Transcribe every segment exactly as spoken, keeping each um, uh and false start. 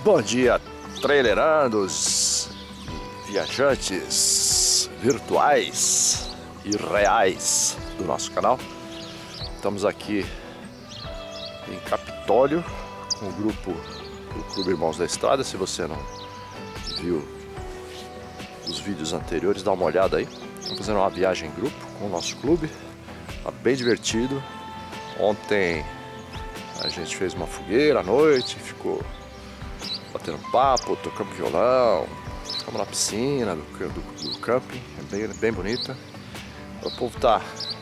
Bom dia, trailerandos e viajantes virtuais e reais do nosso canal. Estamos aqui em Capitólio com o grupo do Clube Irmãos da Estrada. Se você não viu os vídeos anteriores, dá uma olhada aí. Estamos fazendo uma viagem em grupo com o nosso clube, tá bem divertido. Ontem a gente fez uma fogueira à noite, ficou batendo papo, tocamos violão, ficamos na piscina do, do, do camping, é bem, bem bonita. O povo tá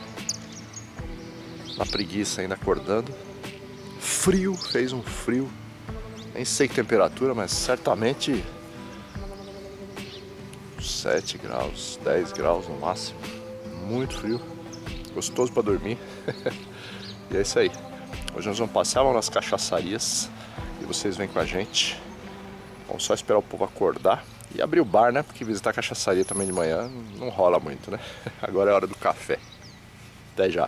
na preguiça ainda acordando. Frio, fez um frio, nem sei que temperatura, mas certamente sete graus, dez graus no máximo. Muito frio, gostoso para dormir. E é isso aí. Hoje nós vamos passear nas cachaçarias e vocês vêm com a gente. Vamos só esperar o povo acordar e abrir o bar, né? Porque visitar a cachaçaria também de manhã não rola muito, né? Agora é hora do café. Até já.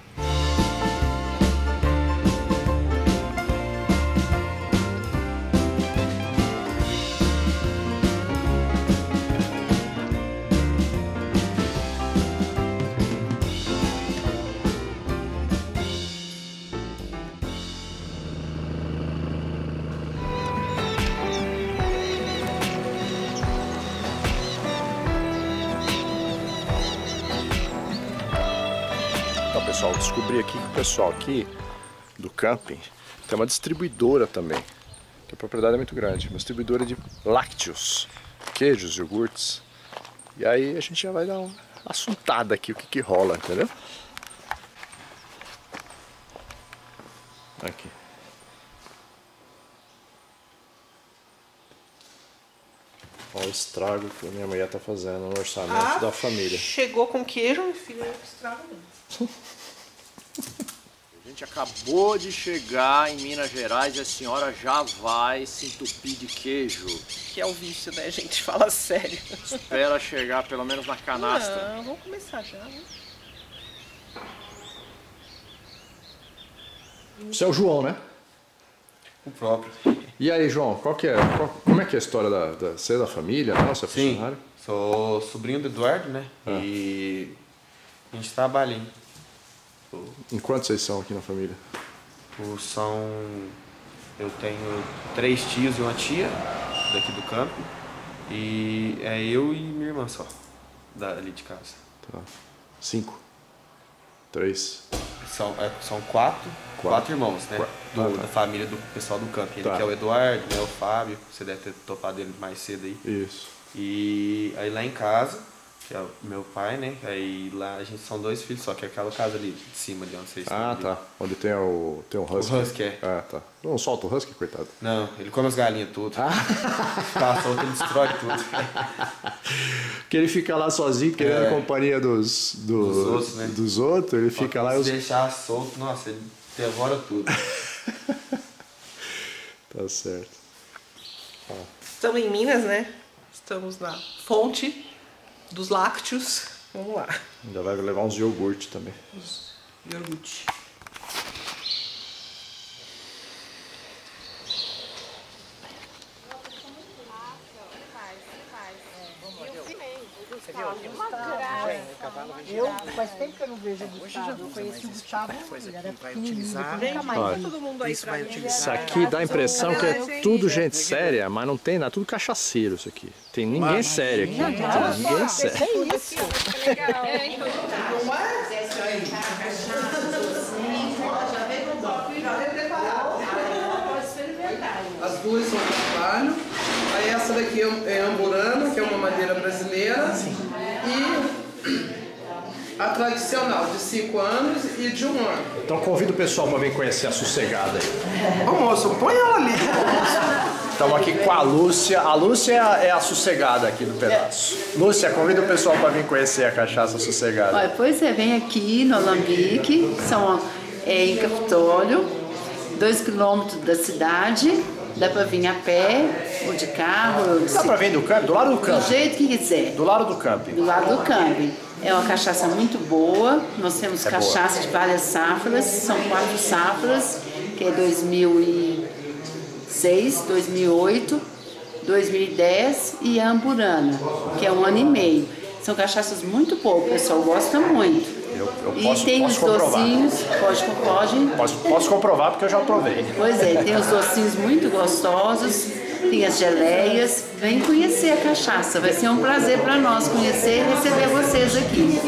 Então, pessoal, descobri aqui que o pessoal aqui do camping tem uma distribuidora também, que a propriedade é muito grande, uma distribuidora de lácteos, queijos, iogurtes. E aí a gente já vai dar uma assuntada aqui, o que que rola, entendeu? Aqui. Olha o estrago que a minha mulher tá fazendo no orçamento ah, da família. Chegou com queijo, meu filho, é estrago mesmo. A gente acabou de chegar em Minas Gerais e a senhora já vai se entupir de queijo. Que é o vício, né, gente? Fala sério. Espera chegar pelo menos na canastra. Não, vamos começar já, né? Você é o João, né? O próprio. E aí, João, qual que é, qual, como é que é a história da, da, você é da família, não? Você é funcionário? Sim, sou sobrinho do Eduardo, né? Ah. E a gente trabalha em... Em quantos vocês são aqui na família? São... Eu tenho três tios e uma tia daqui do campo. E é eu e minha irmã só, dali de casa. Tá. Cinco? Três? São, é, são quatro, quatro, quatro irmãos, né? Quatro. Do, ah, tá. Da família do pessoal do campo. Ele tá. Que é o Eduardo, né? O Fábio, você deve ter topado ele mais cedo aí. Isso. E aí lá em casa, que é o meu pai, né? Aí lá a gente são dois filhos, só que é aquela casa ali de cima de onde vocês estão. Ah, tá. Onde tem o, tem o Husky. O Husky, é. Ah, tá. Não solta o Husky, coitado. Não, ele come as galinhas tudo. Ah. Passa, ele destrói tudo. Que ele fica lá sozinho, querendo é. a companhia dos, do, dos outros, né? Dos outros, ele só fica lá e... Se os... deixar solto, nossa, ele devora tudo. Tá certo. Ah. Estamos em Minas, né? Estamos na fonte dos lácteos. Vamos lá. Ainda vai levar uns iogurte também. Os iogurte. Eu, faz tempo que eu não vejo o Gustavo. Eu conheci o Gustavo, ele era pequenininho, nunca mais. Todo mundo aí pra mim. Isso aqui dá a impressão que é tudo gente séria, mas não tem nada, tudo cachaceiro isso aqui. Tem ninguém sério aqui. Tem ninguém sério. É isso. As duas são trabalho. Aí essa daqui é amburana, que é uma madeira brasileira. E a tradicional de cinco anos e de um ano. Então convido o pessoal para vir conhecer a sossegada aí. Ô moço, põe ela ali. Estamos aqui com a Lúcia. A Lúcia é a sossegada aqui do pedaço. Lúcia, convida o pessoal para vir conhecer a cachaça sossegada. Olha, pois é, vem aqui no Alambique, são é, em Capitólio, dois quilômetros da cidade. Dá pra vir a pé, ou de carro, ou de... Dá pra vir do camping, do lado do camping. Do jeito que quiser. Do lado do camping. Do lado do camping. É uma cachaça muito boa. Nós temos é cachaça boa. De várias safras. São quatro safras, que é dois mil e seis, dois mil e oito dois mil e dez, e a Amburana, que é um ano e meio. São cachaças muito boas, o pessoal gosta muito. Eu, eu e posso, tem posso os comprovar. docinhos, pode, pode. Posso, posso comprovar porque eu já provei. Pois é, tem os docinhos muito gostosos, tem as geleias. Vem conhecer a cachaça, vai ser um prazer para nós conhecer e receber vocês aqui.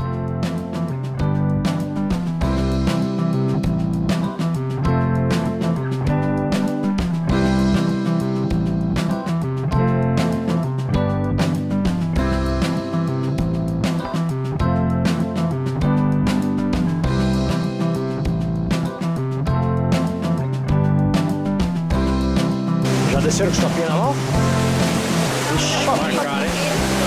Desceram com estopinha na mão? Ixi, vai cara, hein?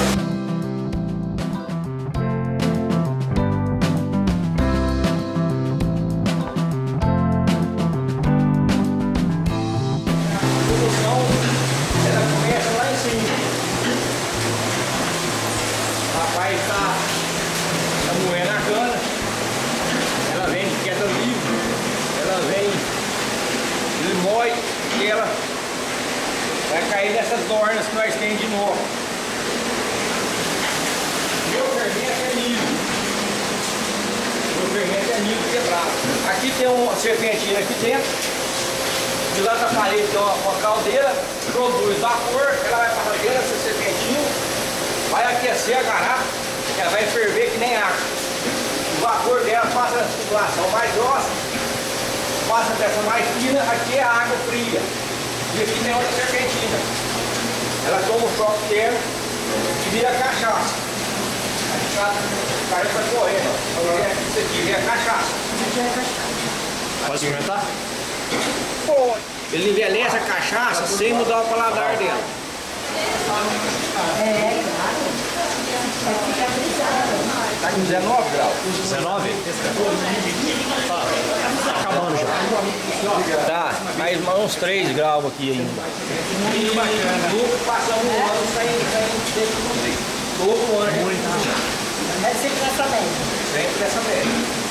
A produção, ela começa lá em cima. O rapaz tá, tá moendo a cana. Ela vem de queda livre. Ela vem, ele moe e ela vai cair nessas dornas que nós temos de novo. Meu fermento é milho. Meu fermento é milho quebrado. Aqui tem uma serpentina aqui dentro. De lá da parede tem uma, uma caldeira, produz vapor, ela vai para dentro dessa serpentina, vai aquecer a garrafa, ela vai ferver que nem água. O vapor dela passa a tubulação mais grossa, passa dessa mais fina, aqui é a água fria. E aqui tem outra serpentina. Ela toma um choque térmico e vira cachaça. A cachaça, o cara vai correndo. Isso aqui vira cachaça. Pode experimentar? Pô, ele envelhece a cachaça sem mudar o paladar dela. É, claro. Vai ficar brisada. Tá com dezenove graus. dezenove? Tá acabando já. Tá, mais uns três graus aqui ainda. Muito bacana. Nunca passamos um ano sem sempre comer. Todo ano. É sempre nessa média. Sempre nessa média.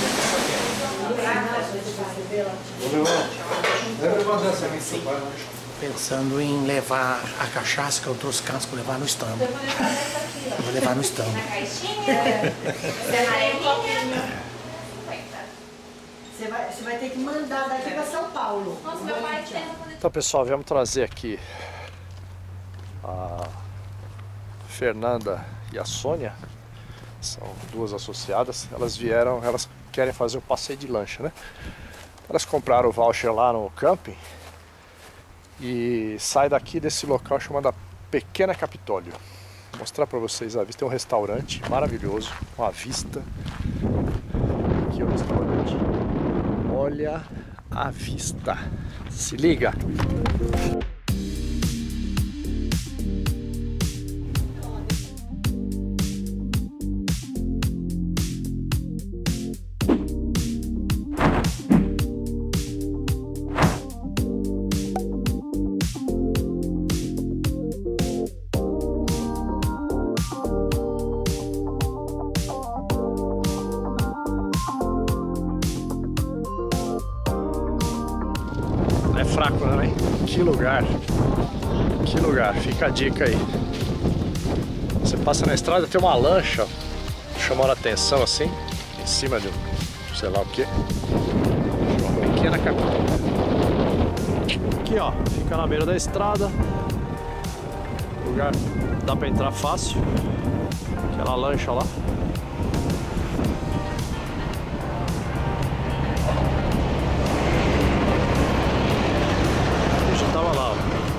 Pensando em levar a cachaça que eu trouxe cantos para levar no stand. Vou levar no stand. Na caixinha, Você vai, você vai ter que mandar daqui para São Paulo. Nossa, meu pai tem. Então, pessoal, viemos trazer aqui a Fernanda e a Sônia. São duas associadas. Elas vieram, elas querem fazer um passeio de lancha, né? Elas compraram o voucher lá no camping e sai daqui desse local chamado Pequena Capitólio. Vou mostrar para vocês a vista. Tem um restaurante maravilhoso, com a vista. Aqui é o restaurante. Olha a vista. Se liga! É fraco, né? Que lugar, que lugar, fica a dica aí. Você passa na estrada, tem uma lancha chamando a atenção assim, em cima de um, sei lá o que. Uma pequena capital. Aqui ó, fica na beira da estrada. O lugar dá pra entrar fácil. Aquela lancha lá. Tava lá, ó.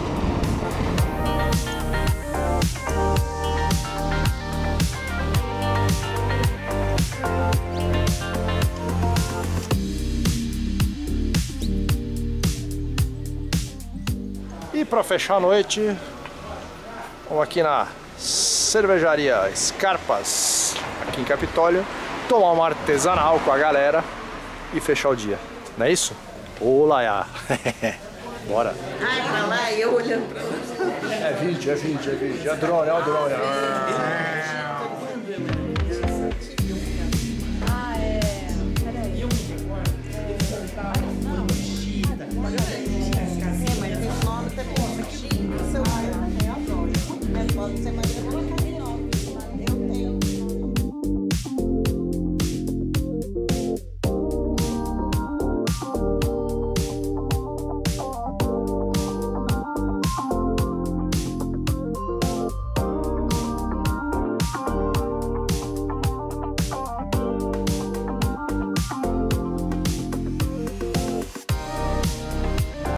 E para fechar a noite, vamos aqui na cervejaria Scarpas, aqui em Capitólio, tomar uma artesanal com a galera e fechar o dia. Não é isso? Olá! Bora! Ai, pra lá e eu olhando pra lá. É vídeo, é vídeo, é vídeo. É drone, é o drone. Ah, é. Peraí. Não. É, mas o nome tá bom. Você manda uma cadeira.